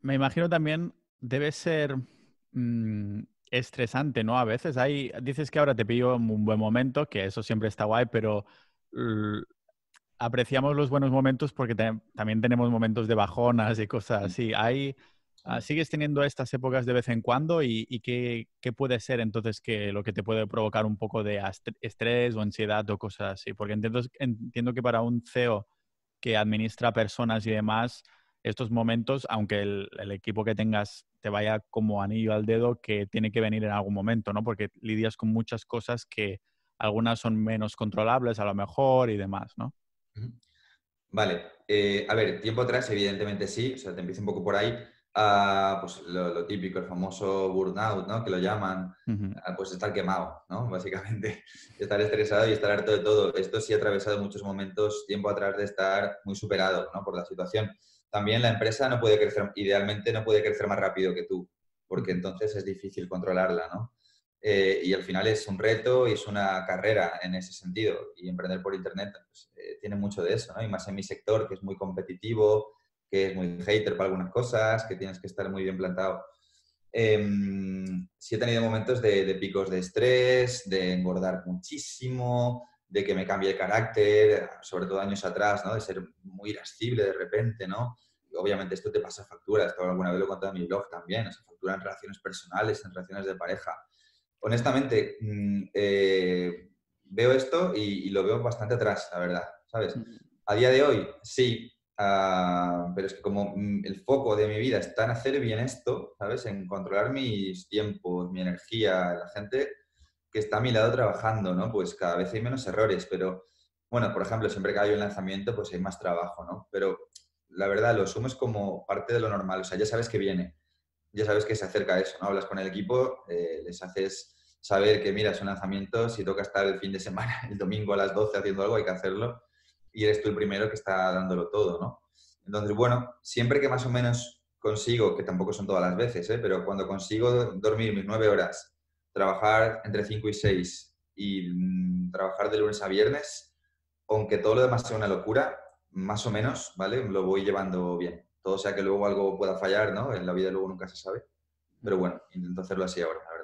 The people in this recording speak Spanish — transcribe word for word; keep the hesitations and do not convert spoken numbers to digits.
me imagino también debe ser mm, estresante, ¿no? A veces hay, dices que ahora te pillo en un buen momento, que eso siempre está guay, pero l- apreciamos los buenos momentos porque te- también tenemos momentos de bajonas y cosas Mm, así. Hay, ah, sí. ¿sigues teniendo estas épocas de vez en cuando? ¿Y, y qué, qué puede ser entonces que lo que te puede provocar un poco de astre- estrés o ansiedad o cosas así? Porque entiendo, entiendo que para un C E O que administra personas y demás, estos momentos, aunque el, el equipo que tengas te vaya como anillo al dedo, que tiene que venir en algún momento, ¿no? Porque lidias con muchas cosas que algunas son menos controlables a lo mejor y demás, ¿no? Ujú. Vale, eh, a ver, tiempo atrás, evidentemente sí, o sea, te empiezo un poco por ahí, ah, pues lo, lo típico, el famoso burnout, ¿no? Que lo llaman, Ujú. ah, pues estar quemado, ¿no? Básicamente, estar estresado y estar harto de todo. Esto sí ha atravesado muchos momentos tiempo atrás de estar muy superado, ¿no? Por la situación. También la empresa no puede crecer, idealmente no puede crecer más rápido que tú, porque Ujú. entonces es difícil controlarla, ¿no? Eh, y al final es un reto y es una carrera en ese sentido. Y emprender por Internet pues, eh, tiene mucho de eso, ¿no? Y más en mi sector, que es muy competitivo, que es muy hater para algunas cosas, que tienes que estar muy bien plantado. Eh, sí he tenido momentos de, de picos de estrés, de engordar muchísimo, de que me cambie el carácter, sobre todo años atrás, ¿no? De ser muy irascible de repente, ¿no? Y obviamente esto te pasa factura, esto alguna vez lo he contado en mi blog también, o sea, factura en relaciones personales, en relaciones de pareja. Honestamente, mm, eh, veo esto y, y lo veo bastante atrás, la verdad, ¿sabes? Ujú. A día de hoy, sí, ah, pero es que como mm, el foco de mi vida está en hacer bien esto, ¿sabes? En controlar mis tiempos, mi energía, la gente que está a mi lado trabajando, ¿no? Pues cada vez hay menos errores, pero bueno, por ejemplo, siempre que hay un lanzamiento, pues hay más trabajo, ¿no? Pero la verdad, lo asumo es como parte de lo normal, o sea, ya sabes que viene, ya sabes que se acerca a eso, ¿no? Hablas con el equipo, eh, les haces saber que, mira, es un lanzamiento, si toca estar el fin de semana, el domingo a las doce haciendo algo, hay que hacerlo, y eres tú el primero que está dándolo todo, ¿no? Entonces, bueno, siempre que más o menos consigo, que tampoco son todas las veces, ¿eh? Pero cuando consigo dormir mis nueve horas, trabajar entre cinco y seis y mm, trabajar de lunes a viernes, aunque todo lo demás sea una locura, más o menos, ¿vale? Lo voy llevando bien. Todo sea que luego algo pueda fallar, ¿no? En la vida luego nunca se sabe. Pero bueno, intento hacerlo así ahora, la verdad.